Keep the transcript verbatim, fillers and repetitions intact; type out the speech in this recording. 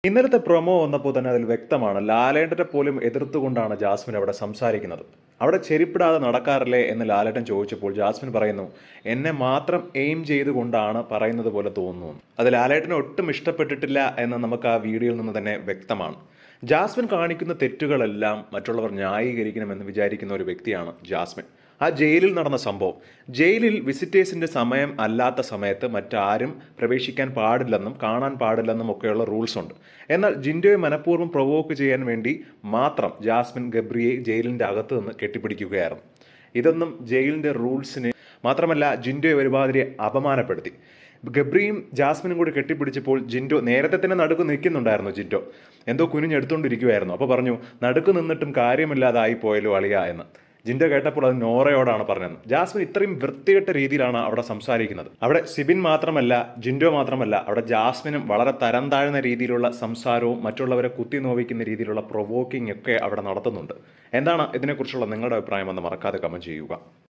ഇന്നലത്തെ പ്രൊമോ വന്നപ്പോൾ തന്നെ അതിൽ വ്യക്തമാണ് ലാലേട്ടനെ പോലും എതിർത്തുകൊണ്ടാണ് ജാസ്മിൻ അവിടെ സംസാരിക്കുന്നത്. അവിടെ ചെരിപ്പിടാതെ നടക്കാറില്ലേ എന്ന് ലാലേട്ടൻ ചോദിച്ചപ്പോൾ ജാസ്മിൻ പറയുന്നു, എന്നെ മാത്രം എയിം ചെയ്തുകൊണ്ടാണ് പറയുന്നത് പോലെ തോന്നുന്നു. അത് ലാലേട്ടന് ഒട്ടും ഇഷ്ടപ്പെട്ടിട്ടില്ല എന്ന് നമുക്ക് ആ വീഡിയോയിൽ നിന്ന് തന്നെ വ്യക്തമാണ്. ജാസ്മിൻ കാണിക്കുന്ന തെറ്റുകളെല്ലാം മറ്റുള്ളവർ ന്യായീകരിക്കണമെന്ന് വിചാരിക്കുന്ന ഒരു വ്യക്തിയാണ് ജാസ്മിൻ. ആ ജയിലിൽ നടന്ന സംഭവം, ജയിലിൽ വിസിറ്റേഴ്സിന്റെ സമയം അല്ലാത്ത സമയത്ത് മറ്റാരും പ്രവേശിക്കാൻ പാടില്ലെന്നും കാണാൻ പാടില്ലെന്നും ഒക്കെയുള്ള റൂൾസ് ഉണ്ട്. എന്നാൽ ജിൻഡോയെ മനഃപൂർവ്വം പ്രൊവോക്ക് ചെയ്യാൻ വേണ്ടി മാത്രം ജാസ്മിൻ ഗബ്രിയെ ജയിലിന്റെ അകത്ത് നിന്ന് കെട്ടിപ്പിടിക്കുകയായിരുന്നു. ഇതൊന്നും ജയിലിന്റെ റൂൾസിന് മാത്രമല്ല, ജിൻഡോയെ ഒരുമാതിരി അപമാനപ്പെടുത്തി. ഗബ്രിയും ജാസ്മിനും കൂടി കെട്ടിപ്പിടിച്ചപ്പോൾ ജിൻഡോ നേരത്തെ തന്നെ നടുക്ക് നിൽക്കുന്നുണ്ടായിരുന്നു. ജിൻഡോ എന്തോ കുനിഞ്ഞെടുത്തുകൊണ്ടിരിക്കുമായിരുന്നു. അപ്പോൾ പറഞ്ഞു, നടുക്ക് നിന്നിട്ടും കാര്യമില്ലാതായി പോയല്ലോ അളിയ എന്ന്. ജിൻഡോ കേട്ടപ്പോൾ അത് നോറയോടാണ് പറഞ്ഞത്. ജാസ്മിൻ ഇത്രയും വൃത്തികെട്ട രീതിയിലാണ് അവിടെ സംസാരിക്കുന്നത്. അവിടെ സിബിൻ മാത്രമല്ല, ജിൻഡോ മാത്രമല്ല, അവിടെ ജാസ്മിനും വളരെ തരം താഴ്ന്ന രീതിയിലുള്ള സംസാരവും മറ്റുള്ളവരെ കുത്തി നോവിക്കുന്ന രീതിയിലുള്ള പ്രൊവോക്കിംഗ് ഒക്കെ അവിടെ നടത്തുന്നുണ്ട്. എന്താണ് ഇതിനെക്കുറിച്ചുള്ള നിങ്ങളുടെ അഭിപ്രായം എന്ന് മറക്കാതെ കമന്റ് ചെയ്യുക.